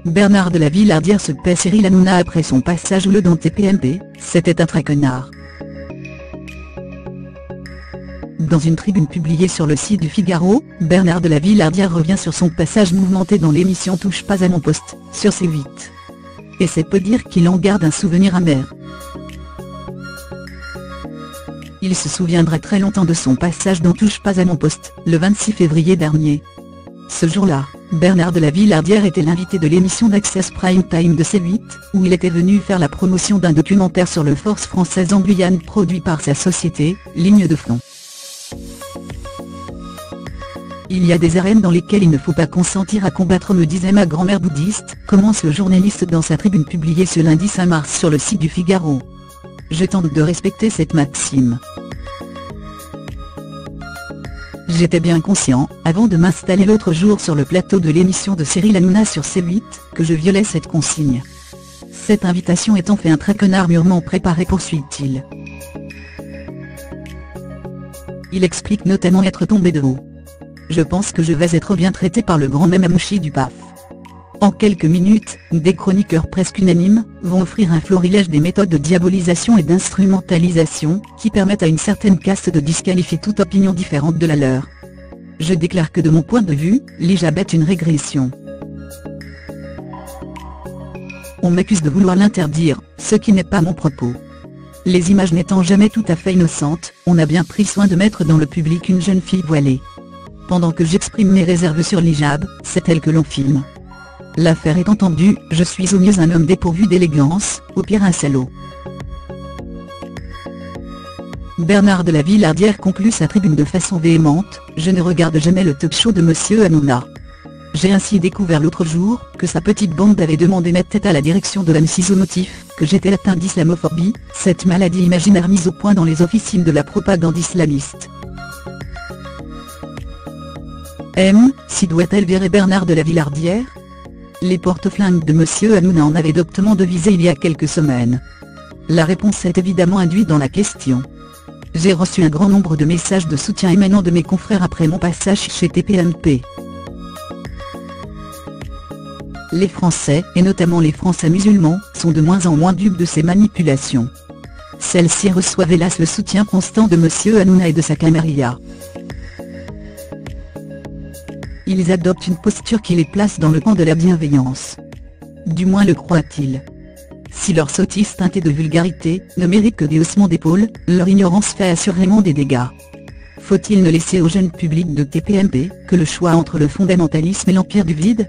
Bernard de la Villardière se paie Cyril Hanouna après son passage au dans TPMP, c'était un traquenard. Dans une tribune publiée sur le site du Figaro, Bernard de la Villardière revient sur son passage mouvementé dans l'émission Touche pas à mon poste, sur C8. Et c'est peu dire qu'il en garde un souvenir amer. Il se souviendra très longtemps de son passage dans Touche pas à mon poste, le 26 février dernier. Ce jour-là, Bernard de la Villardière était l'invité de l'émission d'Access Prime Time de C8, où il était venu faire la promotion d'un documentaire sur le Force française en Guyane produit par sa société, Ligne de Front. Il y a des arènes dans lesquelles il ne faut pas consentir à combattre, me disait ma grand-mère bouddhiste, commence le journaliste dans sa tribune publiée ce lundi 5 mars sur le site du Figaro. Je tente de respecter cette maxime. J'étais bien conscient, avant de m'installer l'autre jour sur le plateau de l'émission de Cyril Hanouna sur C8, que je violais cette consigne. Cette invitation étant fait un traquenard mûrement préparé, poursuit-il. Il explique notamment être tombé de haut. Je pense que je vais être bien traité par le grand Mamamouchi du PAF. En quelques minutes, des chroniqueurs presque unanimes vont offrir un florilège des méthodes de diabolisation et d'instrumentalisation qui permettent à une certaine caste de disqualifier toute opinion différente de la leur. Je déclare que de mon point de vue, l'hijab est une régression. On m'accuse de vouloir l'interdire, ce qui n'est pas mon propos. Les images n'étant jamais tout à fait innocentes, on a bien pris soin de mettre dans le public une jeune fille voilée. Pendant que j'exprime mes réserves sur l'hijab, c'est elle que l'on filme. L'affaire est entendue, je suis au mieux un homme dépourvu d'élégance, au pire un salaud. Bernard de la Villardière conclut sa tribune de façon véhémente, je ne regarde jamais le talk show de Monsieur Hanouna. J'ai ainsi découvert l'autre jour, que sa petite bande avait demandé ma tête à la direction de l'AMSIS au motif, que j'étais atteint d'islamophobie, cette maladie imaginaire mise au point dans les officines de la propagande islamiste. Si doit-elle virer Bernard de la Villardière? Les porte-flingues de Monsieur Hanouna en avaient doctement devisé il y a quelques semaines. La réponse est évidemment induite dans la question. J'ai reçu un grand nombre de messages de soutien émanant de mes confrères après mon passage chez TPMP. Les Français, et notamment les Français musulmans, sont de moins en moins dupes de ces manipulations. Celles-ci reçoivent hélas le soutien constant de Monsieur Hanouna et de sa camarilla. Ils adoptent une posture qui les place dans le camp de la bienveillance. Du moins le croient-ils. Si leur sottise teintée de vulgarité ne mérite que des haussements d'épaules, leur ignorance fait assurément des dégâts. Faut-il ne laisser au jeune public de TPMP que le choix entre le fondamentalisme et l'empire du vide ?